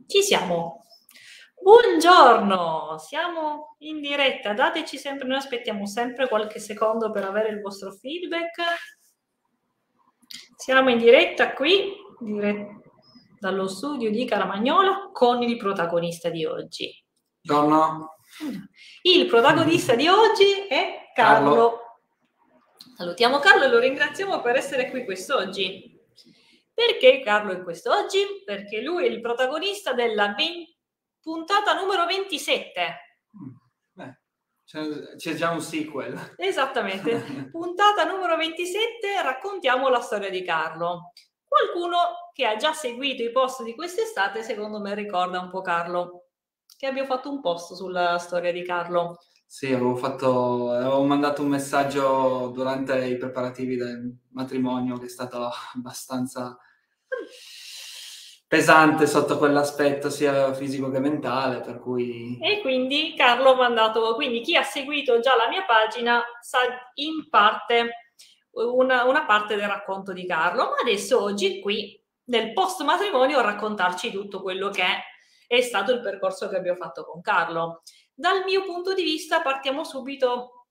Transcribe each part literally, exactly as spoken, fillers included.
Ci siamo. Buongiorno, siamo in diretta. Dateci sempre, noi aspettiamo sempre qualche secondo per avere il vostro feedback. Siamo in diretta qui, dire- dallo studio di Caramagnola, con il protagonista di oggi. Buongiorno. Il protagonista di oggi è Carlo. Carlo. Salutiamo Carlo e lo ringraziamo per essere qui quest'oggi. Perché Carlo è quest'oggi? Perché lui è il protagonista della venti puntata numero ventisette. Beh, c'è, c'è già un sequel. Esattamente. Puntata numero ventisette, raccontiamo la storia di Carlo. Qualcuno che ha già seguito i post di quest'estate, secondo me, ricorda un po' Carlo. Che abbiamo fatto un post sulla storia di Carlo. Sì, avevo fatto, avevo mandato un messaggio durante i preparativi del matrimonio che è stato abbastanza pesante sotto quell'aspetto sia fisico che mentale, per cui... E quindi Carlo ha mandato, quindi chi ha seguito già la mia pagina sa in parte una, una parte del racconto di Carlo, ma adesso oggi qui nel post matrimonio raccontarci tutto quello che è, è stato il percorso che abbiamo fatto con Carlo. Dal mio punto di vista partiamo subito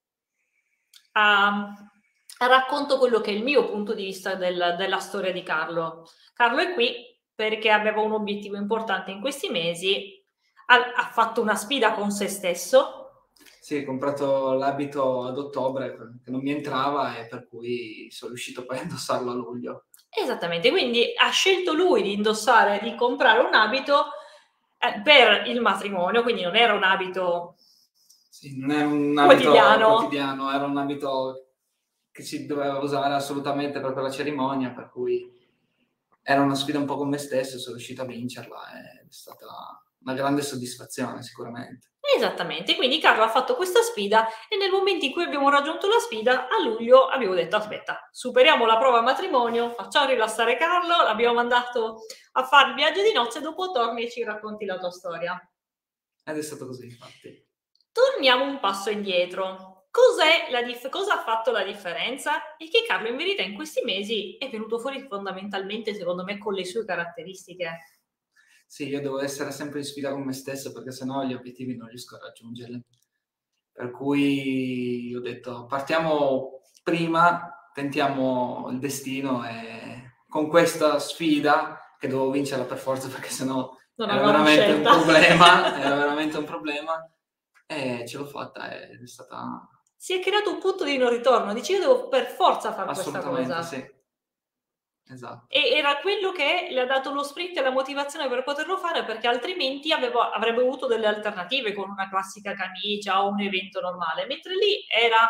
a, a racconto quello che è il mio punto di vista del, della storia di Carlo. Carlo è qui perché aveva un obiettivo importante in questi mesi, ha, ha fatto una sfida con se stesso. Sì, ho comprato l'abito ad ottobre che non mi entrava e per cui sono riuscito poi a indossarlo a luglio. Esattamente, quindi ha scelto lui di indossare, di comprare un abito eh, per il matrimonio, quindi non era un abito... Sì, non era un abito quotidiano. quotidiano, era un abito che si doveva usare assolutamente per quella cerimonia, per cui era una sfida un po' con me stesso e sono riuscito a vincerla, è stata una grande soddisfazione sicuramente. Esattamente, quindi Carlo ha fatto questa sfida e nel momento in cui abbiamo raggiunto la sfida, a luglio abbiamo detto aspetta, superiamo la prova matrimonio, facciamo rilassare Carlo, l'abbiamo mandato a fare il viaggio di nozze, dopo torni e ci racconti la tua storia. Ed è stato così, infatti. Torniamo un passo indietro. Cos'è la dif- cosa ha fatto la differenza? È che Carlo in verità in questi mesi è venuto fuori fondamentalmente, secondo me, con le sue caratteristiche. Sì, io devo essere sempre in sfida con me stesso perché sennò gli obiettivi non riesco a raggiungerli. Per cui ho detto partiamo prima, tentiamo il destino e con questa sfida che dovevo vincerla per forza perché sennò non era veramente scelta. un problema, era veramente un problema e ce l'ho fatta ed è stata... Si è creato un punto di non ritorno, dici io devo per forza fare questa cosa. Assolutamente sì. Esatto. E era quello che le ha dato lo sprint e la motivazione per poterlo fare, perché altrimenti avevo, avrebbe avuto delle alternative con una classica camicia o un evento normale, mentre lì era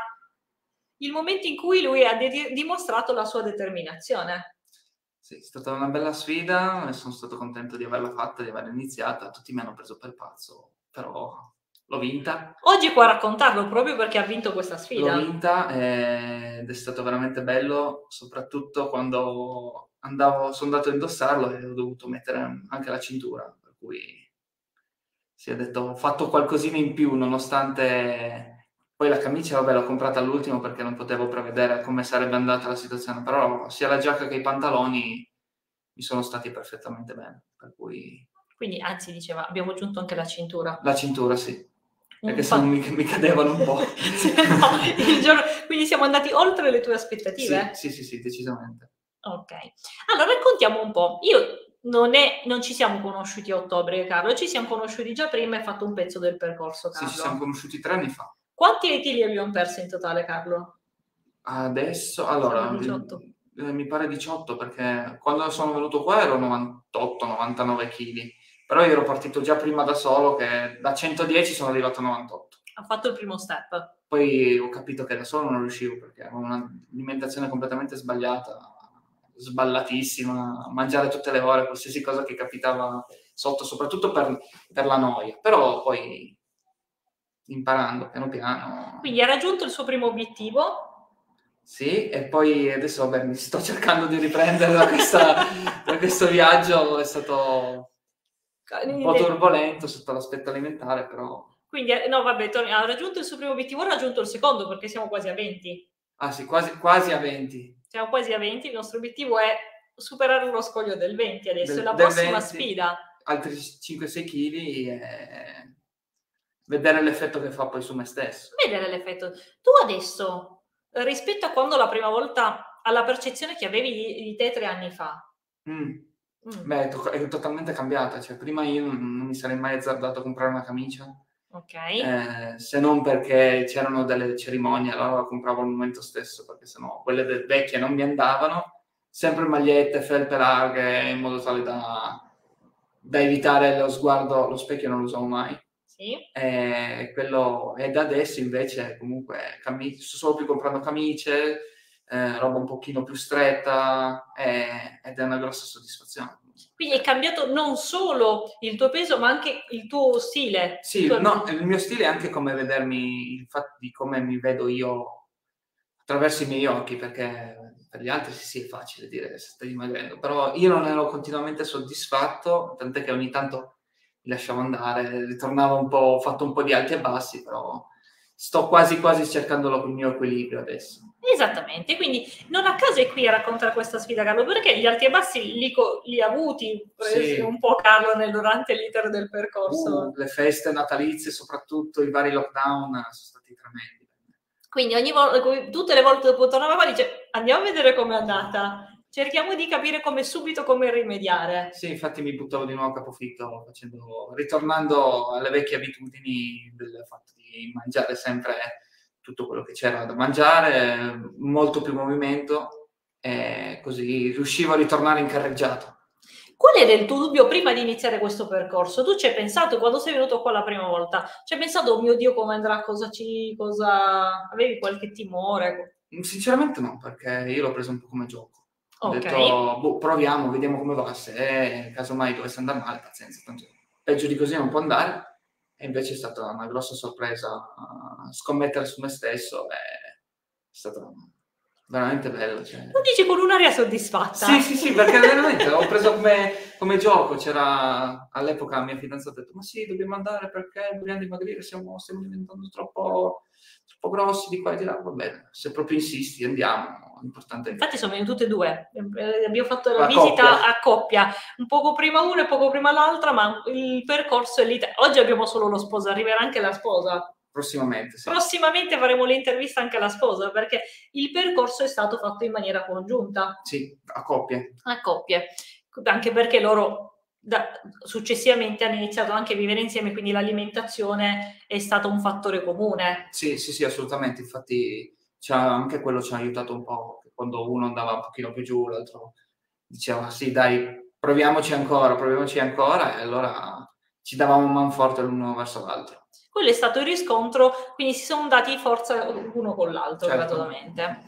il momento in cui lui ha de- dimostrato la sua determinazione. Sì, è stata una bella sfida e sono stato contento di averla fatta, di averla iniziata. Tutti mi hanno preso per pazzo, però l'ho vinta. Oggi può raccontarlo proprio perché ha vinto questa sfida. L'ho vinta ed è stato veramente bello, soprattutto quando andavo, sono andato a indossarlo e ho dovuto mettere anche la cintura, per cui si è detto ho fatto qualcosina in più nonostante... Poi la camicia, vabbè, l'ho comprata all'ultimo perché non potevo prevedere come sarebbe andata la situazione, però sia la giacca che i pantaloni mi sono stati perfettamente bene, per cui... Quindi, anzi, diceva, abbiamo aggiunto anche la cintura. La cintura, sì. Perché Un se no pa- mi, mi cadevano un po'. Sì, no, il giorno... Quindi siamo andati oltre le tue aspettative? Sì, sì, sì, sì, decisamente. Ok. Allora, raccontiamo un po'. Io non, è, non ci siamo conosciuti a ottobre, Carlo, ci siamo conosciuti già prima e fatto un pezzo del percorso, Carlo. Sì, ci siamo conosciuti tre anni fa. Quanti chili abbiamo perso in totale, Carlo? Adesso, allora, diciotto. Eh, mi pare diciotto perché quando sono venuto qua ero novantotto novantanove chili, però io ero partito già prima da solo che da centodieci sono arrivato a novantotto. Ha fatto il primo step. Poi ho capito che da solo non riuscivo perché avevo un'alimentazione completamente sbagliata, sballatissima, mangiare tutte le ore, qualsiasi cosa che capitava sotto, soprattutto per, per la noia, però poi imparando piano piano. Quindi ha raggiunto il suo primo obiettivo? Sì, e poi adesso vabbè, mi sto cercando di riprendere da, questa, da questo viaggio, è stato un po' turbolento sotto l'aspetto alimentare, però... Quindi, no vabbè, ha raggiunto il suo primo obiettivo, ha raggiunto il secondo perché siamo quasi a venti. Ah sì, quasi, quasi a venti. Siamo quasi a venti, il nostro obiettivo è superare lo scoglio del venti adesso, Del, è la del prossima venti. sfida. altri cinque sei chili e vedere l'effetto che fa poi su me stesso. Vedere l'effetto. Tu adesso, rispetto a quando la prima volta, alla percezione che avevi di, di te tre anni fa, Mm. mm, Beh, è, to- è totalmente cambiata. Cioè, prima io non, non mi sarei mai azzardato a comprare una camicia, ok, eh, se non perché c'erano delle cerimonie, allora la compravo al momento stesso, perché sennò quelle de- vecchie non mi andavano. Sempre magliette, felpe larghe, in modo tale da, da evitare lo sguardo, lo specchio non lo usavo mai. sì. E, quello, e da adesso invece comunque cami- sto solo più comprando camicie, eh, roba un pochino più stretta, e- ed è una grossa soddisfazione. Quindi è cambiato non solo il tuo peso, ma anche il tuo stile. Sì, il, tuo... no, il mio stile è anche come vedermi, il fatto di come mi vedo io attraverso i miei occhi, perché per gli altri sì, sì, è facile dire se stai dimagrendo, però io non ero continuamente soddisfatto, tant'è che ogni tanto mi lasciavo andare, ritornavo un po', ho fatto un po' di alti e bassi, però sto quasi quasi cercando il mio equilibrio adesso. Esattamente, quindi non a caso è qui a raccontare questa sfida, Carlo, perché gli alti e bassi li, li ha avuti presi Sì. un po' Carlo nel, durante l'iter del percorso. Uh, le feste natalizie, soprattutto i vari lockdown, sono stati tremendi. Quindi ogni volta, tutte le volte dopo tornava dice andiamo a vedere com'è andata, cerchiamo di capire come subito come rimediare. Sì, infatti mi buttavo di nuovo a capofitto, facendo, ritornando alle vecchie abitudini del fatto di mangiare sempre tutto quello che c'era da mangiare, molto più movimento, e così riuscivo a ritornare in carreggiata. Qual era il tuo dubbio prima di iniziare questo percorso? Tu ci hai pensato quando sei venuto qua la prima volta? Ci hai pensato, oh mio Dio, come andrà? Cosa ci... cosa... avevi qualche timore? Sinceramente no, perché io l'ho preso un po' come gioco. Ho Ok. detto, boh, proviamo, vediamo come va, se casomai dovesse andare male, pazienza, tanto peggio di così non può andare. E invece è stata una grossa sorpresa uh, scommettere su me stesso, è stato veramente bello. Cioè... Lo dici con un'aria soddisfatta? Sì, sì, sì, perché veramente l'ho preso come, come gioco. C'era all'epoca mia fidanzata ha detto, ma sì, dobbiamo andare perché dobbiamo dimagrire, siamo, stiamo diventando troppo, troppo grossi di qua e di là. Va bene, se proprio insisti andiamo. L'importante è Infatti sono venute tutte e due, abbiamo fatto la, la visita coppia. a coppia, un poco prima una e poco prima l'altra, ma il percorso è lì. Oggi abbiamo solo lo sposo, arriverà anche la sposa. Prossimamente, sì. Prossimamente faremo l'intervista anche alla sposa, perché il percorso è stato fatto in maniera congiunta. Sì, a coppie. A coppie, anche perché loro da, successivamente hanno iniziato anche a vivere insieme, quindi l'alimentazione è stato un fattore comune. Sì, sì, sì, assolutamente. Infatti anche quello ci ha aiutato un po', quando uno andava un pochino più giù, l'altro diceva sì, dai, proviamoci ancora, proviamoci ancora, e allora ci davamo un manforte l'uno verso l'altro. Quello è stato il riscontro, quindi si sono dati forza uno con l'altro, certo. Gradualmente.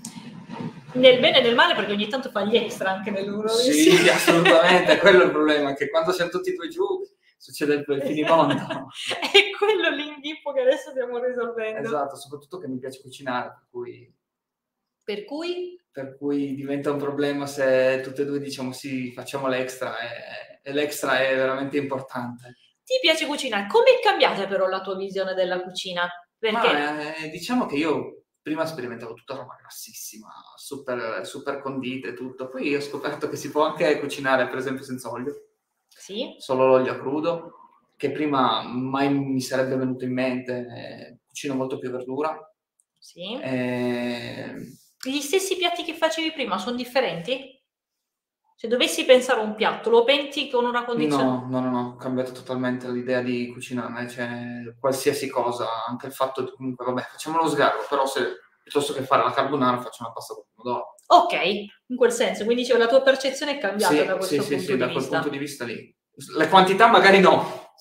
Nel bene e nel male, perché ogni tanto fa gli extra anche nell'uno. Sì, insieme. Assolutamente, quello è il problema, che quando siamo tutti e due giù succede il finimondo. È quello l'inghippo che adesso stiamo risolvendo. Esatto, soprattutto che mi piace cucinare, per cui... Per cui? Per cui diventa un problema se tutte e due diciamo sì, facciamo l'extra, e, e l'extra è veramente importante. Ti piace cucinare? Come è cambiata però la tua visione della cucina? Perché... Ma eh, diciamo che io prima sperimentavo tutta roba grassissima, super, super condite e tutto, poi ho scoperto che si può anche cucinare per esempio senza olio. Sì. Solo l'olio crudo, che prima mai mi sarebbe venuto in mente, eh, cucino molto più verdura. Sì. Eh... Gli stessi piatti che facevi prima sono differenti? Se dovessi pensare a un piatto, lo pensi con una condizione? No, no, no, no, ho cambiato totalmente l'idea di cucinare, cioè qualsiasi cosa, anche il fatto di comunque, vabbè, facciamo lo sgarro, però se piuttosto che fare la carbonara faccio una pasta con pomodoro. Ok, in quel senso, quindi cioè, la tua percezione è cambiata sì, da questo sì, punto sì, di da vista. quel punto di vista lì. Le quantità magari no,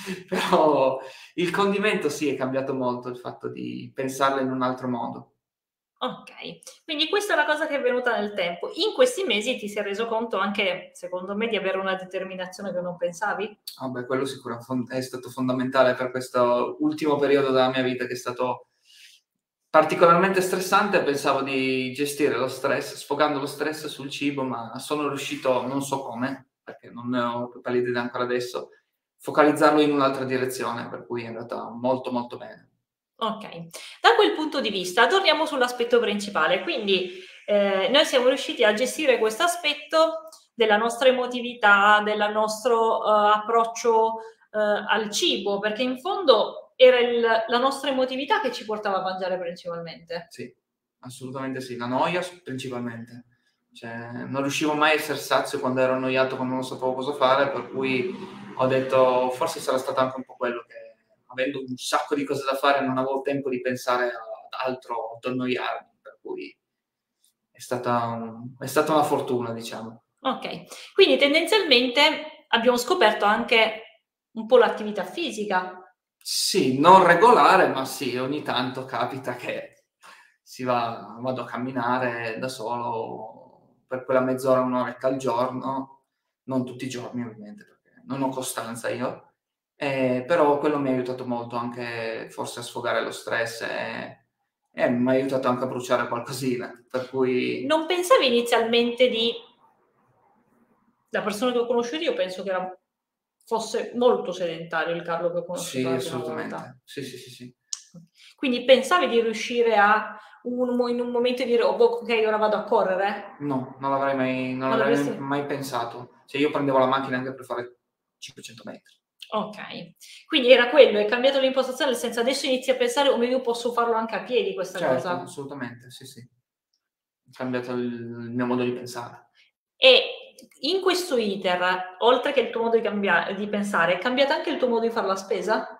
però il condimento sì, è cambiato molto, il fatto di pensarlo in un altro modo. Ok, quindi questa è una cosa che è venuta nel tempo. In questi mesi ti sei reso conto anche, secondo me, di avere una determinazione che non pensavi? Ah, beh, quello sicuramente è stato fondamentale per questo ultimo periodo della mia vita, che è stato particolarmente stressante. Pensavo di gestire lo stress, sfogando lo stress sul cibo, ma sono riuscito, non so come, perché non ne ho più pallida idea ancora adesso, focalizzarlo in un'altra direzione, per cui è andata molto molto bene. Ok, da quel punto di vista torniamo sull'aspetto principale, quindi eh, noi siamo riusciti a gestire questo aspetto della nostra emotività, del nostro uh, approccio uh, al cibo, perché in fondo era il, la nostra emotività che ci portava a mangiare principalmente. Sì, assolutamente sì, la noia principalmente. Cioè, non riuscivo mai a essere sazio quando ero annoiato, quando non sapevo cosa fare, per cui ho detto forse sarà stato anche un po' quello che, avendo un sacco di cose da fare, non avevo tempo di pensare ad altro, ad annoiarmi, per cui è stata, un, è stata una fortuna, diciamo. Ok, quindi tendenzialmente abbiamo scoperto anche un po' l'attività fisica. Sì, non regolare, ma sì, ogni tanto capita che si va, vado a camminare da solo per quella mezz'ora, un'oretta al giorno, non tutti i giorni ovviamente, perché non ho costanza io, eh, però quello mi ha aiutato molto anche forse a sfogare lo stress e, e mi ha aiutato anche a bruciare qualcosina, per cui... Non pensavi inizialmente di... La persona che ho conosciuto io penso che era, fosse molto sedentario il Carlo che ho conosciuto Sì, la prima volta. assolutamente, sì, sì, sì, sì. Quindi pensavi di riuscire a un, in un momento dire oh, ok, ora vado a correre? No, non l'avrei mai, non Non l'avrei l'avresti- mai pensato. Cioè io prendevo la macchina anche per fare cinquecento metri. Ok, quindi era quello, hai cambiato l'impostazione, nel senso adesso inizi a pensare come io posso farlo anche a piedi questa Certo, cosa. assolutamente, sì, sì. Ho cambiato il, il mio modo di pensare. E in questo iter, oltre che il tuo modo di, cambiare, di pensare, è cambiato anche il tuo modo di fare la spesa?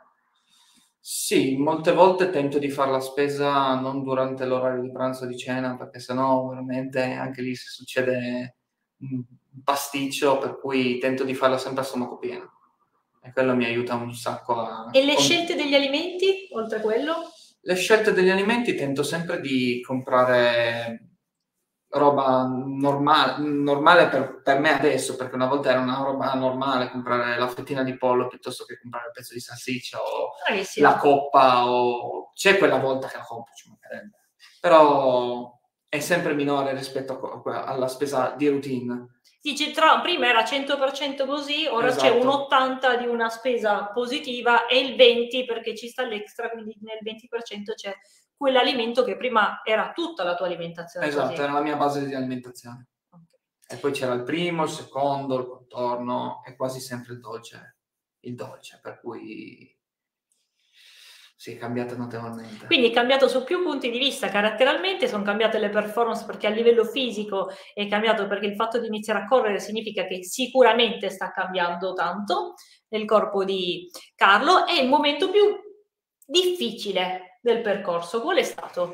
Sì, molte volte tento di fare la spesa non durante l'orario di pranzo o di cena, perché sennò veramente anche lì si succede un pasticcio, per cui tento di farla sempre a stomaco pieno. E quello mi aiuta un sacco a... E le scelte degli alimenti, oltre a quello? Le scelte degli alimenti tento sempre di comprare roba normale, normale per, per me adesso, perché una volta era una roba normale comprare la fettina di pollo piuttosto che comprare il pezzo di salsiccia o Bravissimo. la coppa, o c'è quella volta che la compro, ci mancherebbe. Però è sempre minore rispetto a, alla spesa di routine. Dici, tra, prima era cento per cento così, ora Esatto. c'è un ottanta di una spesa positiva e il venti perché ci sta l'extra, quindi nel venti per cento c'è quell'alimento che prima era tutta la tua alimentazione. Esatto, così. era la mia base di alimentazione. Okay. E poi c'era il primo, il secondo, il contorno e quasi sempre il dolce, il dolce, per cui sì, è cambiata notevolmente. Quindi è cambiato su più punti di vista, caratterialmente sono cambiate le performance perché a livello fisico è cambiato perché il fatto di iniziare a correre significa che sicuramente sta cambiando tanto nel corpo di Carlo. È il momento più difficile del percorso, qual è stato?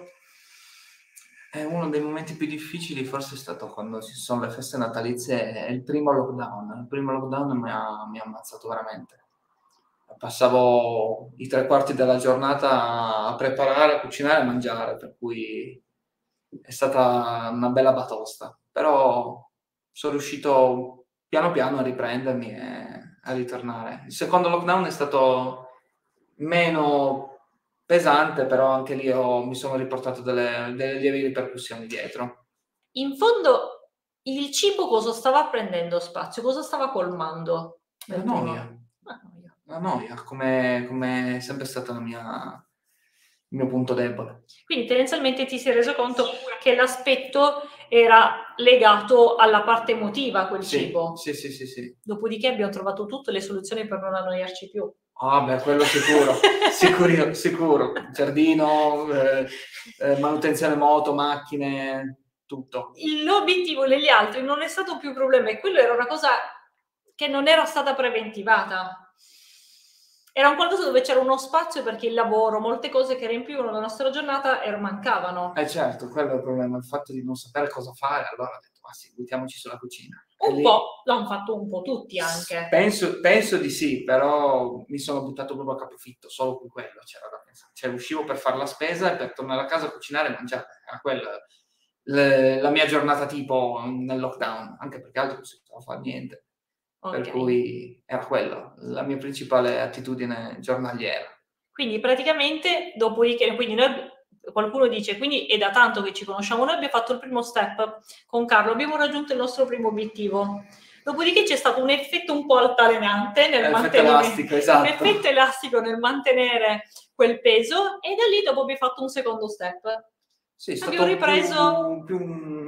È uno dei momenti più difficili forse è stato quando ci sono le feste natalizie, è il primo lockdown. Il primo lockdown mi ha, mi ha ammazzato veramente. Passavo i tre quarti della giornata a preparare, a cucinare e a mangiare, per cui è stata una bella batosta. Però sono riuscito piano piano a riprendermi e a ritornare. Il secondo lockdown è stato meno pesante, però anche lì ho, mi sono riportato delle, delle lievi ripercussioni dietro. In fondo il cibo cosa stava prendendo spazio? Cosa stava colmando? La noia. La noia. La noia, come, come è sempre stata la mia, il mio punto debole. Quindi tendenzialmente ti sei reso conto che l'aspetto era legato alla parte emotiva, quel sì, cibo. Sì, sì, sì, sì. Dopodiché abbiamo trovato tutte le soluzioni per non annoiarci più. Ah, beh, quello sicuro, sicuro, sicuro. Giardino, eh, eh, manutenzione moto, macchine, tutto. L'obiettivo degli altri non è stato più un problema e quello era una cosa che non era stata preventivata. Era un qualcosa dove c'era uno spazio perché il lavoro, molte cose che riempivano la nostra giornata er- mancavano. Eh certo, quello è il problema, il fatto di non sapere cosa fare, allora ho detto, ma sì, buttiamoci sulla cucina. Un lì... po', l'hanno fatto un po' tutti anche. Penso, penso di sì, però mi sono buttato proprio a capofitto, solo con quello c'era da pensare. Cioè uscivo per fare la spesa e per tornare a casa a cucinare e mangiare, era quella le, la mia giornata tipo nel lockdown, anche perché altro non si poteva fare niente. Okay. Per cui era quello, la mia principale attitudine giornaliera. Quindi praticamente, dopodiché, quindi noi, qualcuno dice, quindi è da tanto che ci conosciamo, noi abbiamo fatto il primo step con Carlo, abbiamo raggiunto il nostro primo obiettivo. Dopodiché c'è stato un effetto un po' altalenante nel mantenere, elastico, esatto. un effetto elastico nel mantenere quel peso e da lì dopo abbiamo fatto un secondo step. Sì, è abbiamo stato ripreso più, più un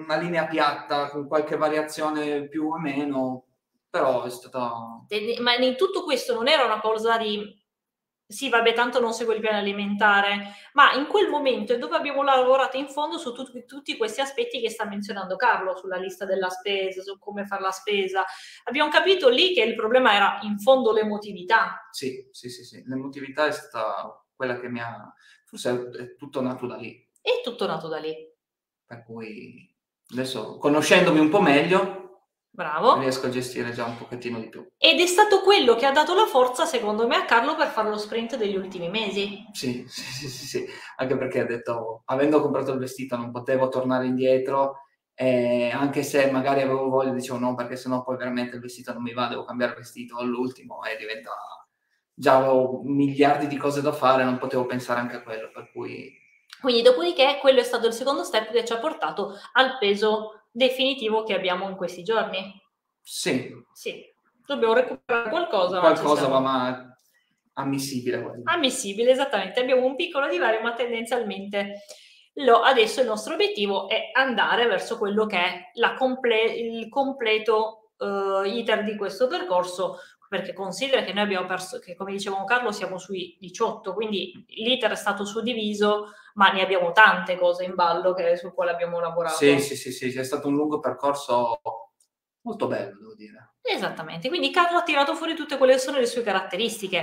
una linea piatta con qualche variazione più o meno, però è stata... Ma in tutto questo non era una cosa di sì, vabbè, tanto non seguo il piano alimentare, ma in quel momento è dove abbiamo lavorato in fondo su tut- tutti questi aspetti che sta menzionando Carlo, sulla lista della spesa, su come fare la spesa. Abbiamo capito lì che il problema era in fondo l'emotività. Sì, sì, sì, sì. L'emotività è stata quella che mi ha... Forse è tutto nato da lì. È tutto nato da lì. Per cui adesso, conoscendomi un po' meglio, bravo, riesco a gestire già un pochettino di più. Ed è stato quello che ha dato la forza, secondo me, a Carlo per fare lo sprint degli ultimi mesi. Sì, sì, sì, sì, sì. Anche perché ha detto, avendo comprato il vestito non potevo tornare indietro, e anche se magari avevo voglia, dicevo no, perché sennò poi veramente il vestito non mi va, devo cambiare vestito all'ultimo e diventa... Già avevo miliardi di cose da fare, non potevo pensare anche a quello, per cui... Quindi dopodiché quello è stato il secondo step che ci ha portato al peso definitivo che abbiamo in questi giorni. Sì. Sì, dobbiamo recuperare qualcosa. Qualcosa ma, ma ammissibile. Quello. Ammissibile, esattamente. Abbiamo un piccolo divario, ma tendenzialmente lo, adesso il nostro obiettivo è andare verso quello che è la comple- il completo uh, iter di questo percorso, perché considera che noi abbiamo perso, che come dicevamo Carlo siamo sui diciotto, quindi l'iter è stato suddiviso, ma ne abbiamo tante cose in ballo che, su quale abbiamo lavorato. Sì, sì, sì, sì, è stato un lungo percorso molto bello, devo dire. Esattamente, quindi Carlo ha tirato fuori tutte quelle che sono le sue caratteristiche.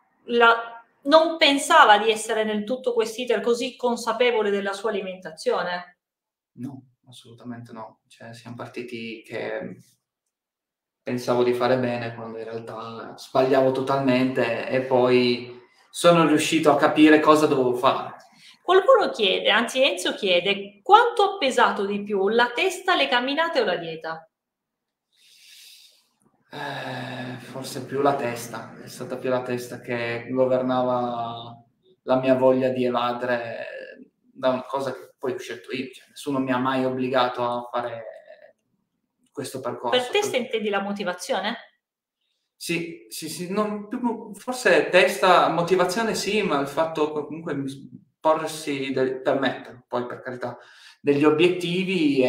La, non pensava di essere nel tutto quest'iter così consapevole della sua alimentazione? No, assolutamente no. Cioè, siamo partiti che pensavo di fare bene quando in realtà sbagliavo totalmente e poi sono riuscito a capire cosa dovevo fare. Qualcuno chiede, anzi Enzo chiede, quanto ha pesato di più, la testa, le camminate o la dieta? Eh, forse più la testa, è stata più la testa che governava la mia voglia di evadere da una cosa che poi ho scelto io, cioè, nessuno mi ha mai obbligato a fare questo percorso. Per testa intendi la motivazione? Sì, sì, sì, non, più, forse testa, motivazione sì, ma il fatto comunque porsi, del, per me, poi per carità, degli obiettivi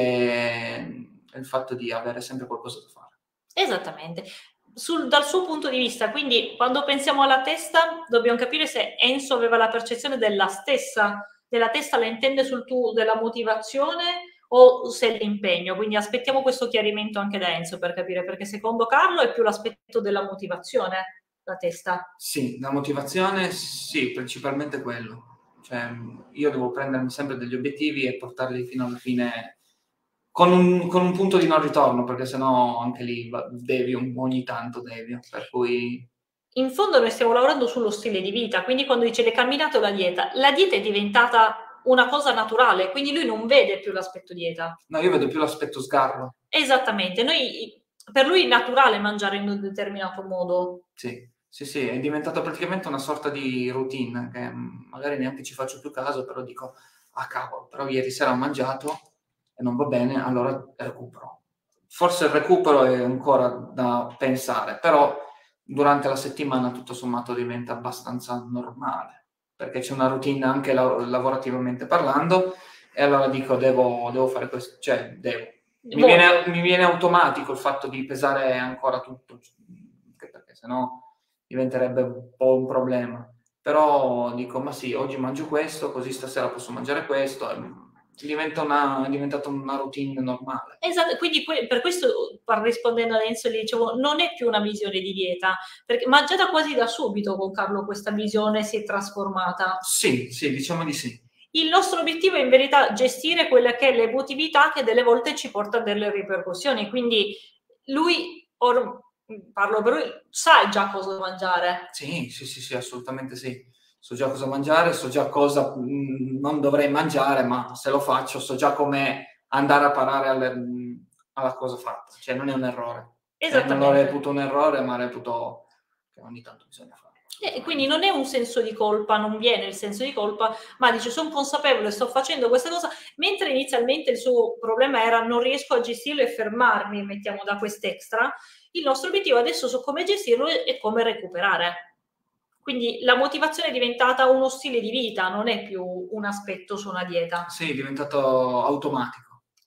e il fatto di avere sempre qualcosa da fare. Esattamente. Sul, dal suo punto di vista, quindi quando pensiamo alla testa, dobbiamo capire se Enzo aveva la percezione della stessa, della testa la intende sul tuo, della motivazione o se l'impegno, quindi aspettiamo questo chiarimento anche da Enzo per capire, perché secondo Carlo è più l'aspetto della motivazione, la testa. Sì, la motivazione sì, principalmente quello. Cioè, io devo prendermi sempre degli obiettivi e portarli fino alla fine con un, con un punto di non ritorno, perché sennò anche lì devi ogni tanto devi, per cui... In fondo noi stiamo lavorando sullo stile di vita, quindi quando dice le camminate o la dieta, la dieta è diventata una cosa naturale, quindi lui non vede più l'aspetto dieta. No, io vedo più l'aspetto sgarro. Esattamente, noi, per lui è naturale mangiare in un determinato modo. Sì, sì, sì, è diventato praticamente una sorta di routine, che magari neanche ci faccio più caso, però dico, ah cavolo, però ieri sera ho mangiato e non va bene, allora recupero. Forse il recupero è ancora da pensare, però durante la settimana tutto sommato diventa abbastanza normale, perché c'è una routine anche la- lavorativamente parlando, e allora dico, devo, devo fare questo, cioè devo. Mi viene, mi viene automatico il fatto di pesare ancora tutto, anche perché sennò diventerebbe un po' un problema. Però dico, ma sì, oggi mangio questo, così stasera posso mangiare questo, e diventa una, è diventata una routine normale. Esatto, quindi per questo, rispondendo ad Enzo, gli dicevo, non è più una visione di dieta, perché, ma già da quasi da subito con Carlo questa visione si è trasformata. Sì, sì, diciamo di sì. Il nostro obiettivo è in verità gestire quella che è l'emotività che delle volte ci porta a delle ripercussioni, quindi lui, or, parlo per lui, sa già cosa mangiare. Sì, sì, sì, sì, assolutamente sì. So già cosa mangiare, so già cosa mh, non dovrei mangiare, ma se lo faccio so già come andare a parare alle, mh, alla cosa fatta. Cioè non è un errore. Cioè, non lo reputo un errore, ma reputo che ogni tanto bisogna farlo. E quindi non è un senso di colpa, non viene il senso di colpa, ma dice sono consapevole, sto facendo questa cosa, mentre inizialmente il suo problema era non riesco a gestirlo e fermarmi, mettiamo da quest'extra, il nostro obiettivo adesso su come gestirlo e come recuperare. Quindi la motivazione è diventata uno stile di vita, non è più un aspetto su una dieta. Sì, è diventato automatico.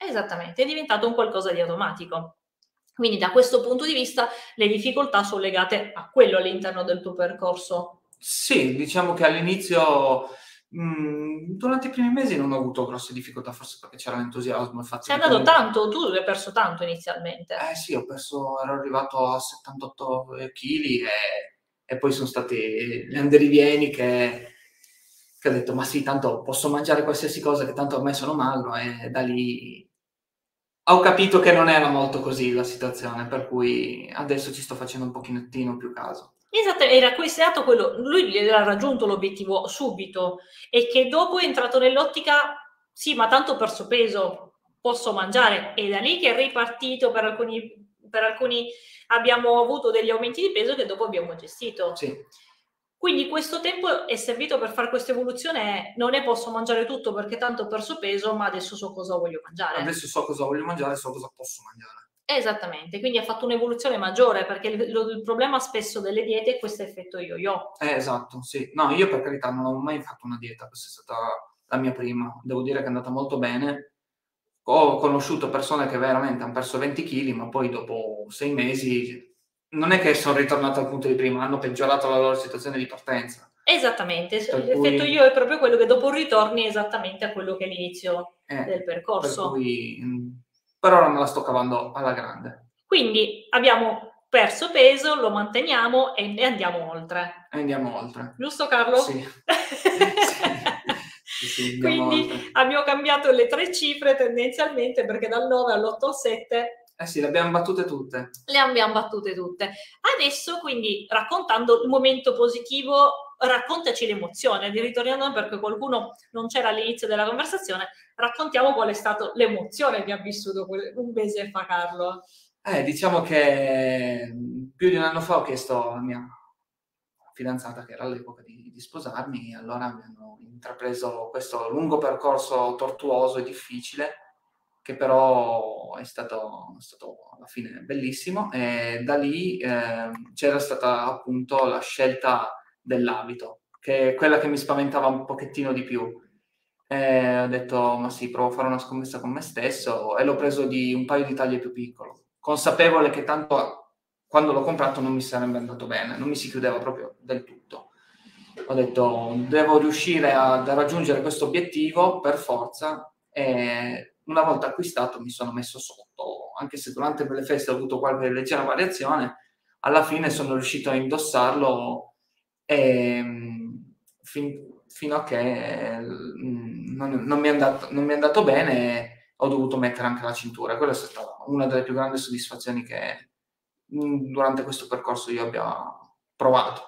Esattamente, è diventato un qualcosa di automatico. Quindi da questo punto di vista le difficoltà sono legate a quello all'interno del tuo percorso. Sì, diciamo che all'inizio, mhmm, durante i primi mesi non ho avuto grosse difficoltà, forse perché c'era l'entusiasmo, il fatto Sei di andato comunque tanto, tu hai perso tanto inizialmente. eh sì, ho perso ero arrivato a settantotto chili e e poi son stati gli andirivieni che che ho detto: "Ma sì, tanto posso mangiare qualsiasi cosa che tanto ormai sono magro", e da lì ho capito che non era molto così la situazione, per cui adesso ci sto facendo un pochettino più caso. Esatto, era questo quello, lui aveva raggiunto l'obiettivo subito e che dopo è entrato nell'ottica, sì, ma tanto ho perso peso, posso mangiare, e da lì che è ripartito per alcuni, per alcuni abbiamo avuto degli aumenti di peso che dopo abbiamo gestito. Sì. Quindi questo tempo è servito per fare questa evoluzione, non è posso mangiare tutto perché tanto ho perso peso, ma adesso so cosa voglio mangiare. Adesso so cosa voglio mangiare, so cosa posso mangiare. Esattamente, quindi ha fatto un'evoluzione maggiore perché il, lo, il problema spesso delle diete è questo effetto yo-yo. Eh, esatto, sì. No, io per carità non ho mai fatto una dieta, questa è stata la mia prima. Devo dire che è andata molto bene. Ho conosciuto persone che veramente han perso venti chili, ma poi dopo sei mesi non è che son ritornate al punto di prima, hanno peggiorato la loro situazione di partenza. Esattamente, s Per l'effetto cui yo è proprio quello che dopo ritorni esattamente a quello che è l'inizio eh, del per percorso. cui, mhmm, per ora me la sto cavando alla grande. Quindi abbiamo perso peso, lo manteniamo e ne andiamo oltre. E andiamo oltre. Giusto Carlo? Sì. Sì. Sì, sì, andiamo Quindi oltre. abbiamo cambiato le tre cifre tendenzialmente perché dal nove all'otto al sette Eh sì, le abbiam battute tutte. le abbiamo battute tutte. Adesso quindi raccontando il momento positivo, raccontaci l'emozione, ritorniamo perché qualcuno non c'era all'inizio della conversazione, raccontiamo qual è stato l'emozione che ha vissuto quel, un mese fa Carlo. Eh, diciamo che, mhmm, più di un anno fa ho chiesto alla mia fidanzata, che era all'epoca di di sposarmi, e allora abbiamo intrapreso questo lungo percorso tortuoso e difficile, che però è stato è stato alla fine bellissimo, e da lì, ehm, c'era stata appunto la scelta dell'abito, che è quella che mi spaventava un pochettino di più. E ho detto: "Ma sì, provo a fare una scommessa con me stesso", e l'ho preso di un paio di taglie più piccolo, consapevole che tanto quando l'ho comprato non mi sarebbe andato bene, non mi si chiudeva proprio del tutto. Ho detto: "Devo riuscire ad raggiungere questo obiettivo per forza", e una volta acquistato mi sono messo sotto, anche se durante le feste ho avuto qualche leggera variazione, alla fine sono riuscito a indossarlo, ehm, fin fino a che, mhmm, non non mi è andato non mi è andato bene e ho dovuto mettere anche la cintura. Quella è stata una delle più grandi soddisfazioni che, mhmm, durante questo percorso io abbia provato.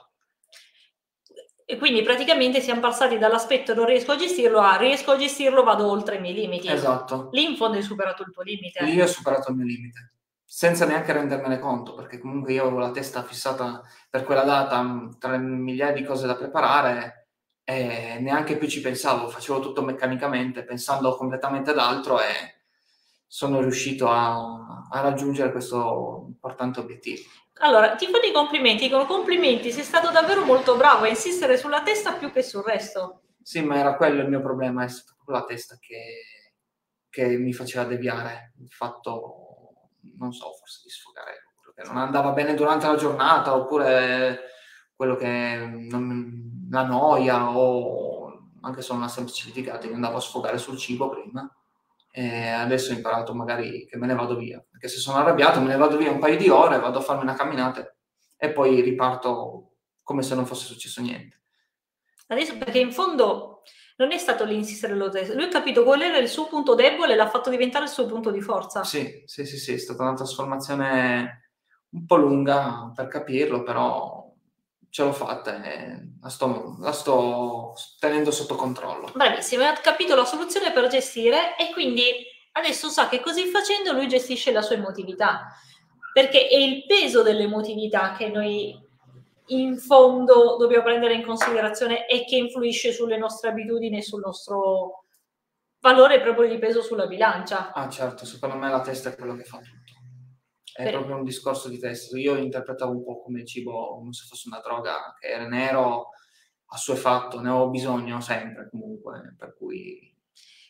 E quindi praticamente siamo passati dall'aspetto non riesco a gestirlo a riesco a gestirlo, vado oltre i miei limiti. Esatto. Lì in fondo hai superato il tuo limite. Lì ho superato il mio limite, senza neanche rendermene conto, perché comunque io avevo la testa fissata per quella data, mhmm, tra le migliaia di cose da preparare, e neanche più ci pensavo, facevo tutto meccanicamente, pensando completamente ad altro, e sono riuscito a a raggiungere questo importante obiettivo. Allora, ti fanno i complimenti, con complimenti, sei stato davvero molto bravo a insistere sulla testa più che sul resto. Sì, ma era quello il mio problema, è stata proprio la testa che che mi faceva deviare. Il fatto, non so, forse di sfogare quello che non andava bene durante la giornata, oppure quello che non la noia, o anche solo una semplice litigata, che andavo a sfogare sul cibo prima, e adesso ho imparato magari che me ne vado via, perché se sono arrabbiato me ne vado via un paio di ore, vado a farmi una camminata e poi riparto come se non fosse successo niente. Adesso perché in fondo non è stato l'insistere lo stesso, lui ha capito qual era il suo punto debole e l'ha fatto diventare il suo punto di forza. Sì, sì, sì, sì, è stata una trasformazione un po' lunga per capirlo, però ce l'ho fatta e la sto la sto s tenendo sotto controllo. Bravissimo, ha capito la soluzione per gestire e quindi adesso sa che così facendo lui gestisce la sua emotività, perché è il peso dell'emotività che noi in fondo dobbiamo prendere in considerazione e che influisce sulle nostre abitudini e sul nostro valore proprio di peso sulla bilancia. Ah certo, secondo me la testa è quello che fa tutto. È Per- proprio un discorso di testa. Io interpretavo un po' come il cibo come se fosse una droga, che era nero, assuefatto, ne ho bisogno sempre comunque, per cui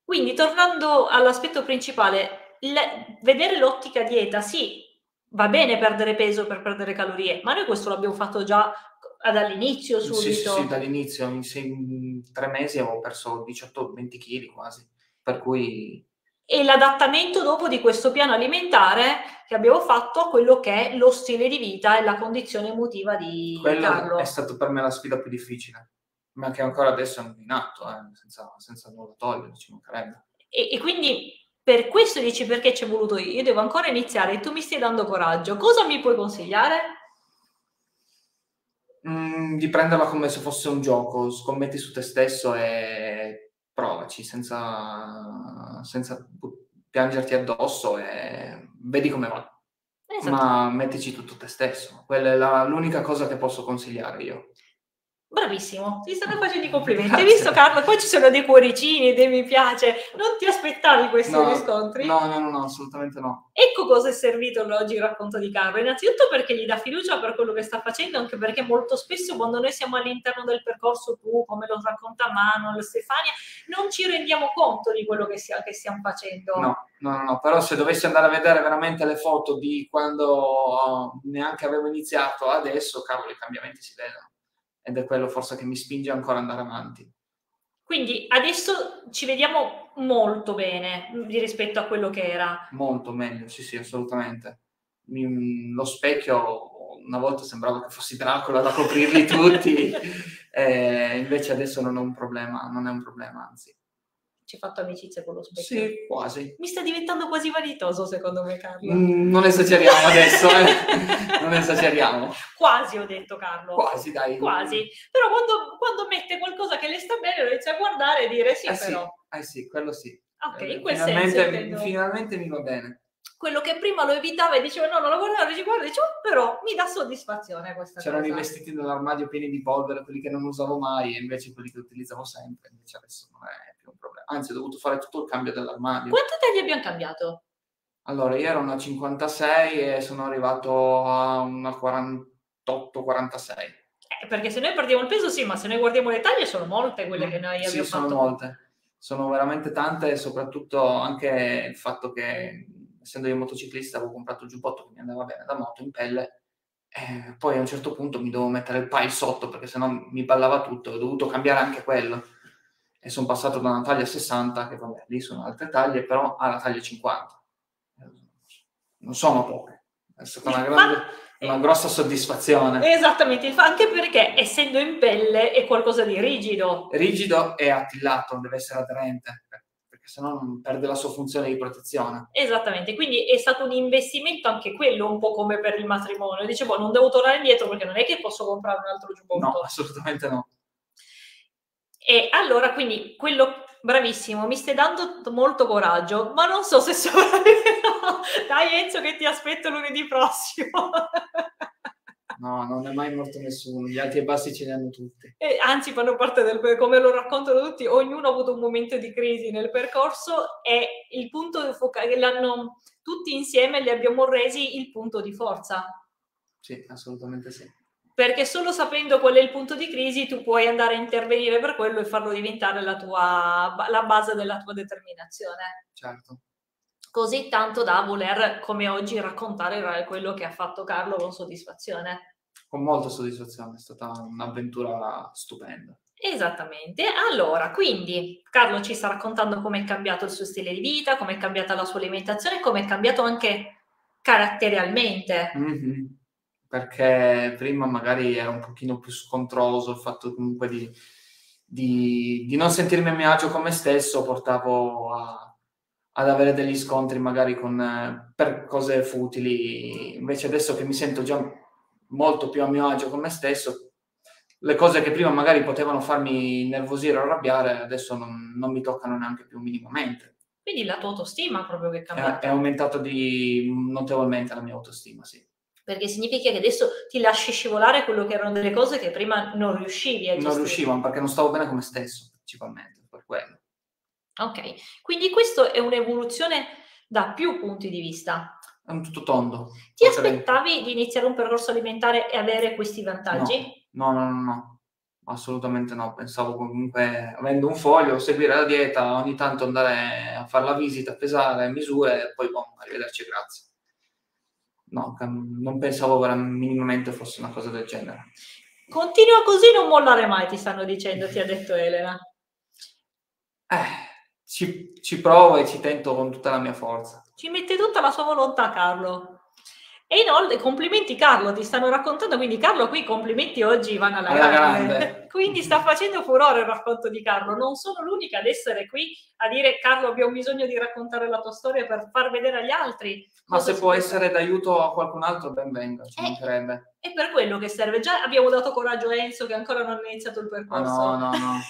Quindi tornando all'aspetto principale, il vedere l'ottica dieta, sì, va bene perdere peso per perdere calorie, ma noi questo l'abbiamo fatto già dall'inizio Sì, sì, sì, subito. dall'inizio, in, sei- in tre mesi avevo perso diciotto venti chili quasi, per cui E l'adattamento dopo di questo piano alimentare che abbiamo fatto a quello che è lo stile di vita e la condizione emotiva di quella è Carlo. stata per me la sfida più difficile, ma che ancora adesso è in atto, eh, senza, senza nulla togliere, ci mancherebbe. E, e quindi per questo dici perché ci è voluto io, io devo ancora iniziare e tu mi stai dando coraggio. Cosa mi puoi consigliare? Mm, di prenderla come se fosse un gioco, scommetti su te stesso e provaci senza, senza bu- piangerti addosso e vedi come va. Esatto. Ma mettici tutto te stesso, quella è la- l'unica cosa che posso consigliare io. Bravissimo, ti stanno facendo i complimenti. Hai Grazie. visto Carlo? Poi ci sono dei cuoricini, dei mi piace. Non ti aspettavi questi No, riscontri? no, no, no, no, assolutamente no. Ecco cosa è servito oggi il racconto di Carlo. Innanzitutto perché gli dà fiducia per quello che sta facendo, anche perché molto spesso quando noi siamo all'interno del percorso, tu, come lo racconta Manuel, Stefania, non ci rendiamo conto di quello che, sia, che stiamo facendo. No, no, no, no, però se dovessi andare a vedere veramente le foto di quando uh, neanche avevo iniziato adesso, cavolo, i cambiamenti si vedono. Ed è quello forse che mi spinge ancora ad andare avanti. Quindi adesso ci vediamo molto bene rispetto a quello che era. Molto meglio, sì, sì, assolutamente. Mi- lo specchio una volta sembrava che fossi Dracula da coprirli tutti, e invece adesso non è un problema, non è un problema, anzi. Ci hai fatto amicizia con lo specchio? Sì, quasi. Mi sta diventando quasi vanitoso, secondo me, Carlo. Mm, non esageriamo adesso, eh? Non esageriamo. Quasi, ho detto Carlo. Quasi, dai. Quasi. Però quando, quando mette qualcosa che le sta bene, lo inizia a guardare e dire sì, Eh però. sì, eh sì, quello sì. Ok, Eh, in quel finalmente, senso intendo. finalmente mi va bene. Quello che prima lo evitava e diceva no, non lo guardavo, dice guarda, dice, oh, però mi dà soddisfazione questa C'erano cosa. i vestiti nell'armadio pieni di polvere, quelli che non usavo mai, e invece quelli che utilizzavo sempre, invece adesso non è più un problema. Anzi, ho dovuto fare tutto il cambio dell'armadio. Quante tagli abbiamo cambiato? Allora, io ero una cinquantasei e sono arrivato a una quarantotto quarantasei. Eh, perché se noi perdiamo il peso sì, ma se noi guardiamo le taglie sono molte quelle Mm, che noi sì, abbiamo sono fatto. molte. Sono veramente tante, e soprattutto anche il fatto che, essendo io motociclista, avevo comprato il giubbotto che mi andava bene da moto in pelle, e poi a un certo punto mi dovevo mettere il pile sotto perché sennò mi ballava tutto, ho dovuto cambiare anche quello. E sono passato da una taglia sessanta, che vabbè, lì sono altre taglie, però alla taglia cinquanta. Non sono poche. È stata una, grande, una grossa soddisfazione. Esattamente, anche perché essendo in pelle è qualcosa di rigido. Rigido e attillato, deve essere aderente, perché sennò non perde la sua funzione di protezione. Esattamente, quindi è stato un investimento anche quello, un po' come per il matrimonio. Dicevo, non devo tornare indietro perché non è che posso comprare un altro giubbotto. No, assolutamente no. E allora, quindi, quello, bravissimo, mi stai dando molto coraggio, ma non so se sopravviverò. Dai Enzo che ti aspetto lunedì prossimo. No, non è mai morto nessuno, gli alti e bassi ce li hanno tutti. E anzi, fanno parte del, come lo raccontano tutti, ognuno ha avuto un momento di crisi nel percorso e il punto focale, l'hanno tutti insieme, li abbiamo resi il punto di forza. Sì, assolutamente sì. Perché solo sapendo qual è il punto di crisi tu puoi andare a intervenire per quello e farlo diventare la tua la base della tua determinazione. Certo. Così tanto da voler, come oggi, raccontare quello che ha fatto Carlo con soddisfazione. Con molta soddisfazione, è stata un'avventura stupenda. Esattamente. Allora, quindi Carlo ci sta raccontando come è cambiato il suo stile di vita, come è cambiata la sua alimentazione, come è cambiato anche caratterialmente. Mm-hmm. Perché prima magari era un pochino più scontroso il fatto comunque di, di, di non sentirmi a mio agio con me stesso, portavo a, ad avere degli scontri magari con, eh, per cose futili. Invece adesso che mi sento già molto più a mio agio con me stesso, le cose che prima magari potevano farmi nervosire o arrabbiare adesso non, non mi toccano neanche più minimamente. Quindi la tua autostima proprio che è È, cambiata. è aumentato di notevolmente la mia autostima, sì. Perché significa che adesso ti lasci scivolare quello che erano delle cose che prima non riuscivi a gestire. Non riuscivo, perché non stavo bene con me stesso, principalmente, per quello. Ok, quindi questo è un'evoluzione da più punti di vista. È un tutto tondo. Ti aspettavi di iniziare un percorso alimentare e avere questi vantaggi? No, no, no, no. Assolutamente no, pensavo comunque, avendo un foglio, seguire la dieta, ogni tanto andare a fare la visita, pesare, misure e poi boh, arrivederci, grazie. No, non pensavo vera- minimamente fosse una cosa del genere. Continua così, non mollare mai, ti stanno dicendo, ti ha detto Elena. Eh, ci, ci provo e ci tento con tutta la mia forza. Ci mette tutta la sua volontà, Carlo. E inoltre, complimenti Carlo, ti stanno raccontando, quindi Carlo qui, complimenti oggi vanno alla, Alla grande. grande. Quindi sta facendo furore il racconto di Carlo. Non sono l'unica ad essere qui a dire Carlo abbiamo bisogno di raccontare la tua storia per far vedere agli altri. Ma se può essere d'aiuto a qualcun altro, ben venga, ci Eh, mancherebbe. È per quello che serve. Già abbiamo dato coraggio a Enzo che ancora non ha iniziato il percorso. Ah, no, no, no.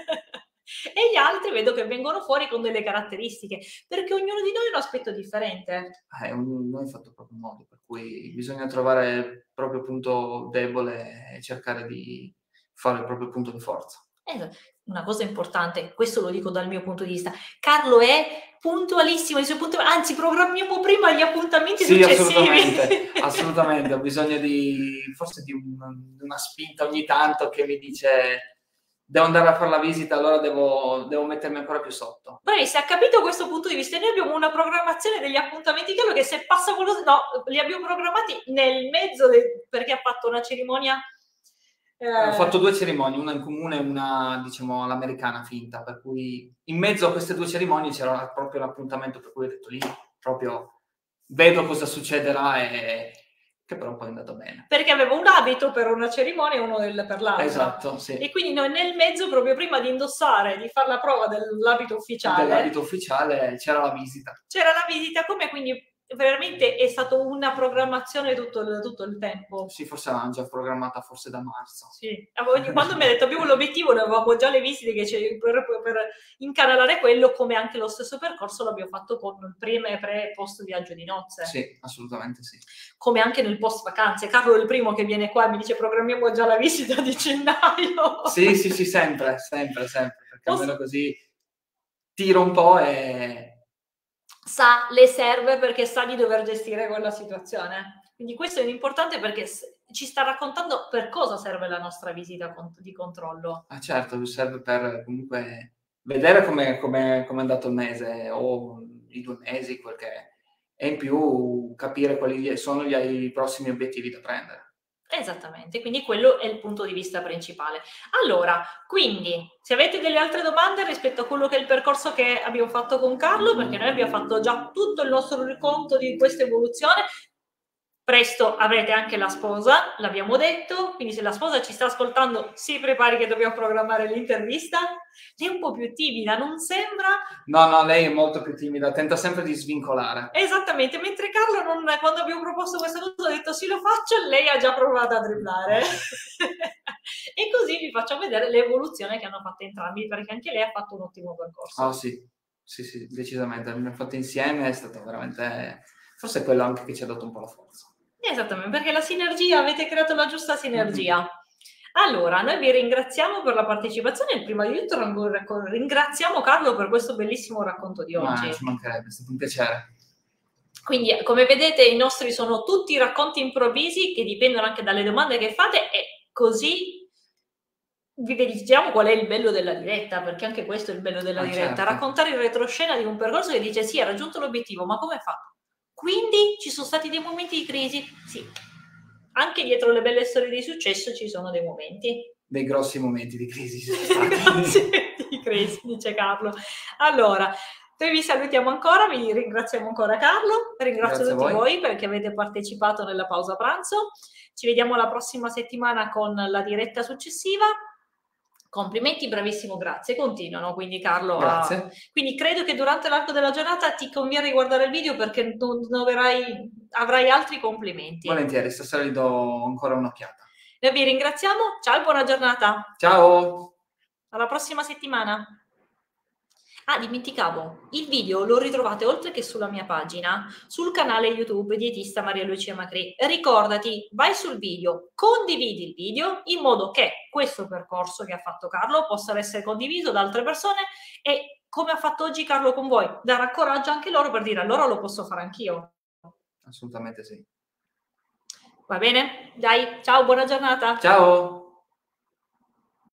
E gli altri vedo che vengono fuori con delle caratteristiche, perché ognuno di noi ha un aspetto differente. Eh, ognuno è fatto proprio modo, per cui bisogna trovare il proprio punto debole e cercare di fare il proprio punto di forza. Eh, una cosa importante, questo lo dico dal mio punto di vista, Carlo è puntualissimo, i suoi punti, anzi programmiamo prima gli appuntamenti sì, successivi. assolutamente, assolutamente, ho bisogno di forse di un, una spinta ogni tanto che mi dice devo andare a fare la visita, allora devo, devo mettermi ancora più sotto. Beh, se ha capito questo punto di vista, noi abbiamo una programmazione degli appuntamenti, Carlo, che se passa quello, no, li abbiamo programmati nel mezzo, del, perché ha fatto una cerimonia. Eh, ho fatto due cerimonie, una in comune e una, diciamo, all'americana finta, per cui in mezzo a queste due cerimonie c'era proprio l'appuntamento, per cui ho detto lì, proprio vedo cosa succederà e che però poi è andato bene. Perché avevo un abito per una cerimonia e uno per l'altra. Esatto, sì. E quindi noi nel mezzo, proprio prima di indossare, di fare la prova dell'abito ufficiale, dell'abito ufficiale c'era la visita. C'era la visita, come quindi veramente è stata una programmazione tutto il, tutto il tempo. Sì, forse l'hanno già programmata forse da marzo. Sì, quando mi ha detto abbiamo l'obiettivo, noi avevamo già le visite che c'è per, per incanalare quello, come anche lo stesso percorso l'abbiamo fatto con il prima e pre e post viaggio di nozze. Sì, assolutamente sì. Come anche nel post vacanze. Carlo è il primo che viene qua e mi dice programmiamo già la visita di gennaio. Sì, sì, sì, sempre, sempre, sempre, perché post... almeno così tiro un po' e... sa le serve perché sa di dover gestire quella situazione. Quindi questo è importante perché ci sta raccontando per cosa serve la nostra visita di controllo. Ah, certo, serve per comunque vedere come è andato il mese o i due mesi, quel che è, e in più capire quali sono gli, i prossimi obiettivi da prendere. Esattamente, quindi quello è il punto di vista principale. Allora, quindi, se avete delle altre domande rispetto a quello che è il percorso che abbiamo fatto con Carlo, perché noi abbiamo fatto già tutto il nostro riconto di questa evoluzione, presto avrete anche la sposa, l'abbiamo detto, quindi se la sposa ci sta ascoltando si prepari che dobbiamo programmare l'intervista. Lei è un po' più timida, non sembra? No, no, lei è molto più timida, tenta sempre di svincolare. Esattamente, mentre Carlo, non, quando abbiamo proposto questa cosa, ha detto sì lo faccio, lei ha già provato a dribblare. E così vi faccio vedere l'evoluzione che hanno fatto entrambi, perché anche lei ha fatto un ottimo percorso. Ah, oh, sì, sì, sì, decisamente, l'abbiamo fatto insieme, è stato veramente, forse è quello anche che ci ha dato un po' la forza. Esattamente, perché la sinergia, avete creato la giusta sinergia. Mm-hmm. Allora, noi vi ringraziamo per la partecipazione e prima di tutto ringraziamo Carlo per questo bellissimo racconto di oggi. Ma ci mancherebbe, è stato un piacere. Quindi, come vedete, i nostri sono tutti racconti improvvisi che dipendono anche dalle domande che fate e così vi diciamo qual è il bello della diretta, perché anche questo è il bello della ah, diretta. Certo. Raccontare il retroscena di un percorso che dice sì, ha raggiunto l'obiettivo, ma come fa? Quindi ci sono stati dei momenti di crisi? Sì. Anche dietro le belle storie di successo ci sono dei momenti. Dei grossi momenti di crisi. Sì, di crisi, dice Carlo. Allora, noi vi salutiamo ancora, vi ringraziamo ancora Carlo, ringrazio Grazie tutti voi. voi perché avete partecipato nella pausa pranzo. Ci vediamo la prossima settimana con la diretta successiva. Complimenti, bravissimo, grazie. Continuano, quindi Carlo. Grazie. Ha... Quindi credo che durante l'arco della giornata ti conviene guardare il video perché non, non avrai, avrai altri complimenti. Volentieri, stasera gli do ancora un'occhiata. Noi vi ringraziamo, ciao e buona giornata. Ciao. Alla prossima settimana. Ah, dimenticavo, il video lo ritrovate oltre che sulla mia pagina, sul canale YouTube Dietista Maria Lucia Macri. Ricordati, vai sul video, condividi il video in modo che questo percorso che ha fatto Carlo possa essere condiviso da altre persone e come ha fatto oggi Carlo con voi, darà coraggio anche loro per dire allora lo posso fare anch'io. Assolutamente sì. Va bene? Dai, ciao, buona giornata. Ciao.